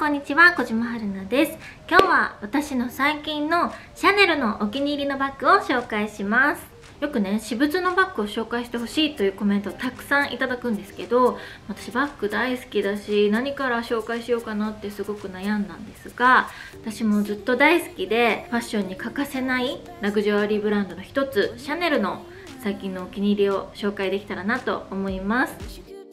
んにちは、小島春菜です。今日は私の最近のシャネルのお気に入りのバッグを紹介します。よくね、私物のバッグを紹介してほしいというコメントをたくさんいただくんですけど、私バッグ大好きだし、何から紹介しようかなってすごく悩んだんですが、私もずっと大好きでファッションに欠かせないラグジュアリーブランドの一つ、シャネルの最近のお気に入りを紹介できたらなと思います。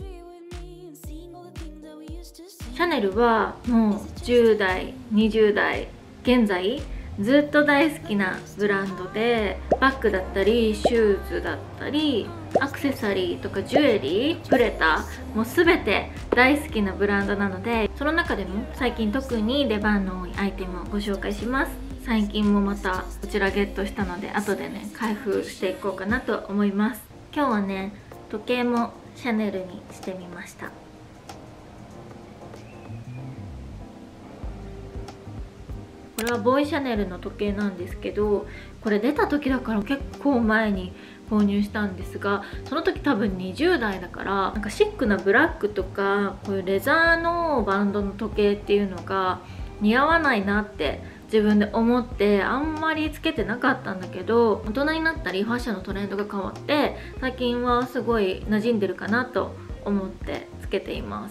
シャネルはもう10代、20代、現在ずっと大好きなブランドで、バッグだったりシューズだったりアクセサリーとかジュエリー、プレタもう全て大好きなブランドなので、その中でも最近特に出番の多いアイテムをご紹介します。最近もまたこちらゲットしたので、後でね開封していこうかなと思います。今日はね、時計もシャネルにしてみました。これはボーイシャネルの時計なんですけど、これ出た時だから結構前に購入したんですが、その時多分20代だから、なんかシックなブラックとかこういうレザーのバンドの時計っていうのが似合わないなって自分で思って、あんまりつけてなかったんだけど、大人になったりファッションのトレンドが変わって最近はすごい馴染んでるかなと思ってつけています。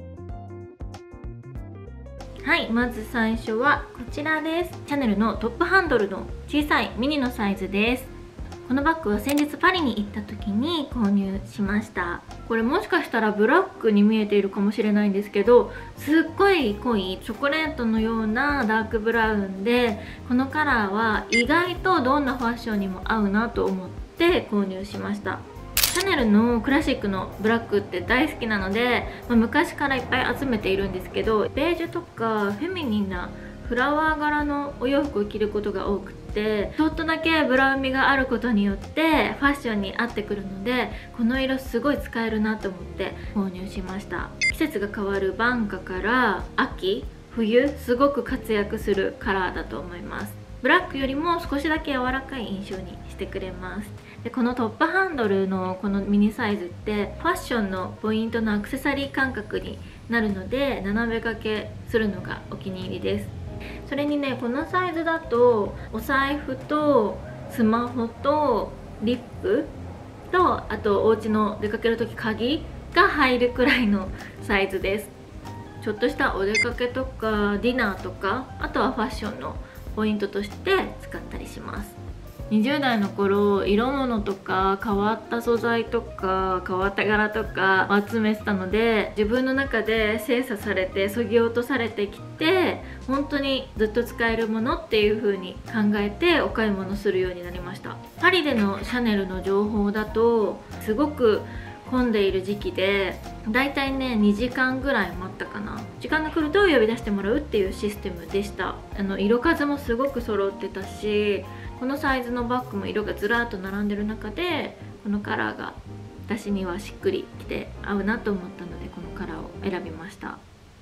はい、まず最初はこちらです。シャネルのトップハンドルの小さいミニのサイズです。このバッグは先日パリに行った時に購入しました。これもしかしたらブラックに見えているかもしれないんですけど、すっごい濃いチョコレートのようなダークブラウンで、このカラーは意外とどんなファッションにも合うなと思って購入しました。シャネルのクラシックのブラックって大好きなので、昔からいっぱい集めているんですけど、ベージュとかフェミニンなフラワー柄のお洋服を着ることが多くて、ちょっとだけブラウン味があることによってファッションに合ってくるので、この色すごい使えるなと思って購入しました。季節が変わる晩夏から秋、冬、すごく活躍するカラーだと思います。ブラックよりも少しだけ柔らかい印象にしてくれます。でこのトップハンドルのこのミニサイズってファッションのポイントのアクセサリー感覚になるので、斜め掛けするのがお気に入りです。それにね、このサイズだとお財布とスマホとリップと、あとお家の出かける時鍵が入るくらいのサイズです。ちょっとしたお出かけとかディナーとか、あとはファッションのポイントとして使ったりします。20代の頃、色物とか変わった素材とか変わった柄とか集めてたので、自分の中で精査されて削ぎ落とされてきて、本当にずっと使えるものっていう風に考えてお買い物するようになりました。パリでのシャネルの情報だと、すごく混んでいる時期で、だいたいね2時間ぐらい待ったかな。時間が来ると呼び出してもらうっていうシステムでした。色数もすごく揃ってたし、このサイズのバッグも色がずらっと並んでる中で、このカラーが私にはしっくりきて合うなと思ったので、このカラーを選びました。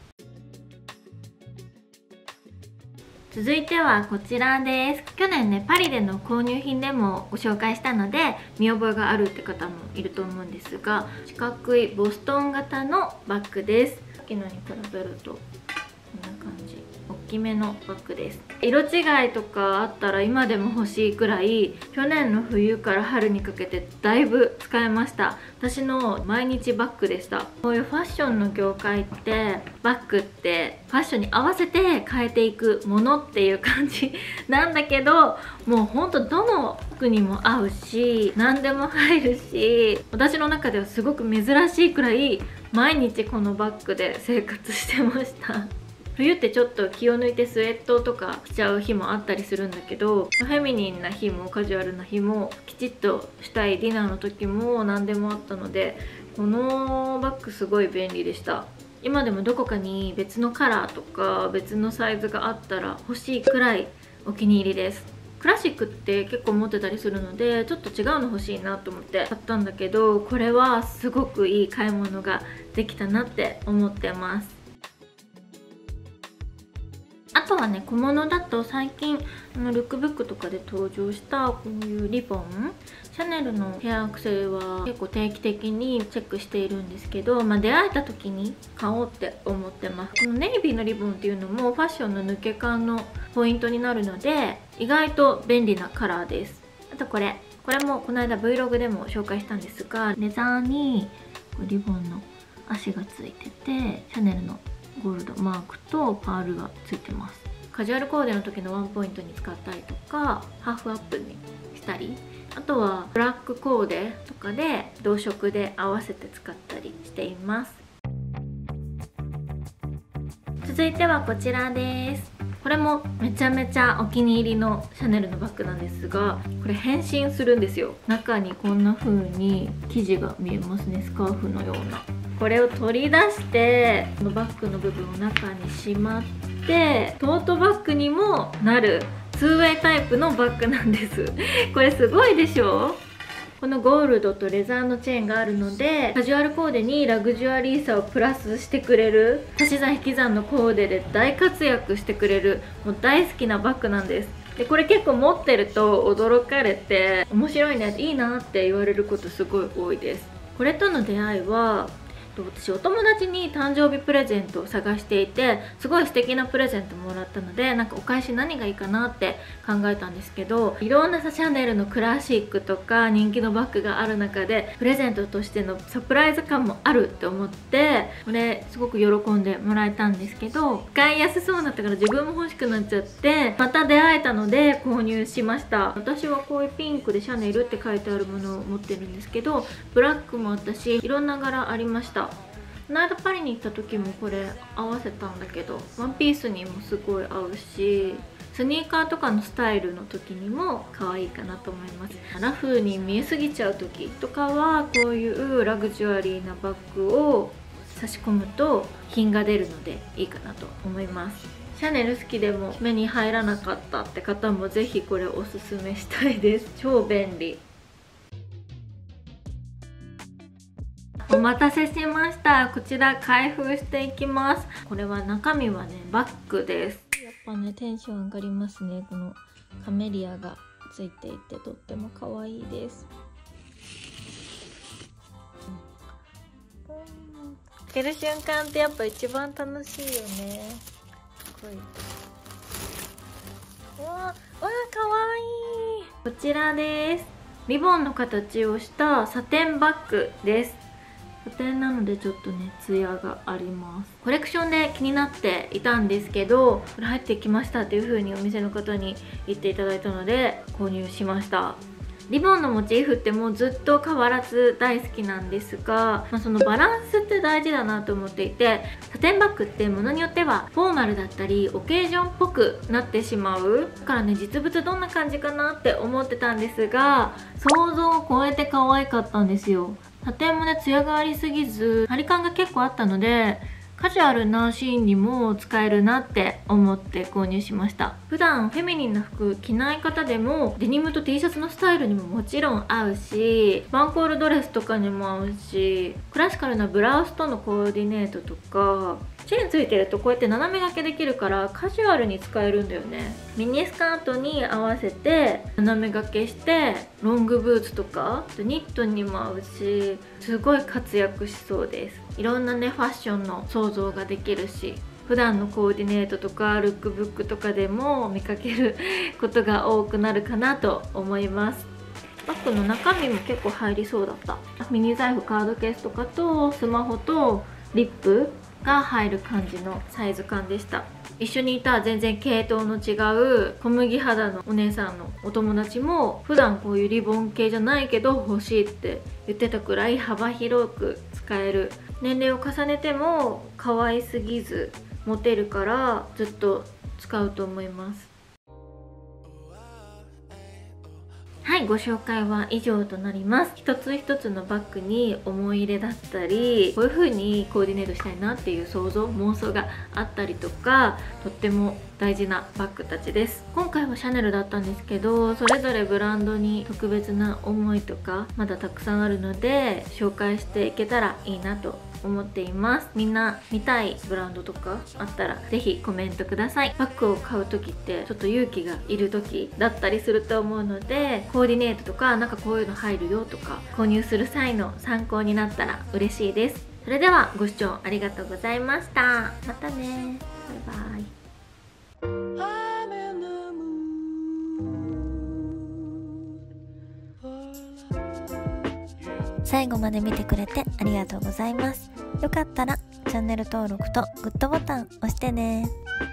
続いてはこちらです。去年ね、パリでの購入品でもご紹介したので見覚えがあるって方もいると思うんですが、四角いボストン型のバッグです。さっきのに比べるとこんな感じ、大きめのバッグです。色違いとかあったら今でも欲しいくらい、去年の冬から春にかけてだいぶ使えました。私の毎日バッグでした。こういうファッションの業界ってバッグってファッションに合わせて変えていくものっていう感じなんだけど、もうほんとどの服にも合うし何でも入るし、私の中ではすごく珍しいくらい毎日このバッグで生活してました。冬ってちょっと気を抜いてスウェットとか着ちゃう日もあったりするんだけど、フェミニンな日もカジュアルな日もきちっとしたいディナーの時も何でもあったので、このバッグすごい便利でした。今でもどこかに別のカラーとか別のサイズがあったら欲しいくらいお気に入りです。クラシックって結構持ってたりするので、ちょっと違うの欲しいなと思って買ったんだけど、これはすごくいい買い物ができたなって思ってます。あとはね、小物だと最近ルックブックとかで登場したこういうリボン、シャネルのヘアアクセは結構定期的にチェックしているんですけど、出会えた時に買おうって思ってます。このネイビーのリボンっていうのもファッションの抜け感のポイントになるので、意外と便利なカラーです。あとこれもこの間 Vlog でも紹介したんですが、レザーにリボンの足がついてて、シャネルのゴールドマークとパールがついてます。カジュアルコーデの時のワンポイントに使ったりとか、ハーフアップにしたり、あとはブラックコーデとかで同色で合わせて使ったりしています。続いてはこちらです。これもめちゃめちゃお気に入りのシャネルのバッグなんですが、これ変身するんですよ。中にこんな風に生地が見えますね。スカーフのような。これを取り出してこのバッグの部分を中にしまって、トートバッグにもなる 2way タイプのバッグなんです。これすごいでしょ。このゴールドとレザーのチェーンがあるので、カジュアルコーデにラグジュアリーさをプラスしてくれる、足し算引き算のコーデで大活躍してくれる、もう大好きなバッグなんです。でこれ結構持ってると驚かれて、面白いね、いいなって言われることすごい多いです。これとの出会いは、私お友達に誕生日プレゼントを探していて、すごい素敵なプレゼントもらったので、なんかお返し何がいいかなって考えたんですけど、いろんなシャネルのクラシックとか人気のバッグがある中で、プレゼントとしてのサプライズ感もあるって思って、これすごく喜んでもらえたんですけど、使いやすそうになったから自分も欲しくなっちゃって、また出会えたので購入しました。私はこういうピンクでシャネルって書いてあるものを持ってるんですけど、ブラックもあったし、いろんな柄ありました。この間パリに行った時もこれ合わせたんだけど、ワンピースにもすごい合うし、スニーカーとかのスタイルの時にも可愛いかなと思います。ラフに見えすぎちゃう時とかは、こういうラグジュアリーなバッグを差し込むと品が出るのでいいかなと思います。シャネル好きでも目に入らなかったって方もぜひこれおすすめしたいです。超便利。お待たせしました。こちら開封していきます。これは中身はね、バッグです。やっぱね、テンション上がりますね。このカメリアがついていてとっても可愛いです。開ける瞬間ってやっぱ一番楽しいよね。すごい。うわ、可愛い。こちらです。リボンの形をしたサテンバッグです。サテンなのでちょっとね、ツヤがあります。コレクションで気になっていたんですけど、これ入ってきましたっていう風にお店の方に言っていただいたので購入しました。リボンのモチーフってもうずっと変わらず大好きなんですが、そのバランスって大事だなと思っていて、サテンバッグってものによってはフォーマルだったりオケージョンっぽくなってしまう。だからね、実物どんな感じかなって思ってたんですが、想像を超えて可愛かったんですよ。サテンもね、ツヤがありすぎず張り感が結構あったので、カジュアルなシーンにも使えるなって思って購入しました。普段フェミニンな服着ない方でもデニムと T シャツのスタイルにももちろん合うし、ワンコールドレスとかにも合うし、クラシカルなブラウスとのコーディネートとか、チェーンついてるとこうやって斜め掛けできるからカジュアルに使えるんだよね。ミニスカートに合わせて斜め掛けしてロングブーツとかニットにも合うし、すごい活躍しそうです。いろんなね、ファッションの想像ができるし、普段のコーディネートとかルックブックとかでも見かけることが多くなるかなと思います。バッグの中身も結構入りそうだった。ミニ財布、カードケースとかとスマホとリップが入る感じのサイズ感でした。一緒にいた全然系統の違う小麦肌のお姉さんのお友達も、普段こういうリボン系じゃないけど欲しいって言ってたくらい幅広く使える。年齢を重ねても可愛すぎずモテるからずっと使うと思います。はい、 いご紹介は以上となります。一つ一つのバッグに思い入れだったり、こういう風にコーディネートしたいなっていう妄想があったりとか、とっても大事なバッグたちです。今回はシャネルだったんですけど、それぞれブランドに特別な思いとかまだたくさんあるので、紹介していけたらいいなと思っています。みんな見たいブランドとかあったらぜひコメントください。バッグを買う時ってちょっと勇気がいる時だったりすると思うので、コーディネートとかなんかこういうの入るよとか購入する際の参考になったら嬉しいです。それではご視聴ありがとうございました。またね。バイバイ。最後まで見てくれてありがとうございます。よかったらチャンネル登録とグッドボタン押してね。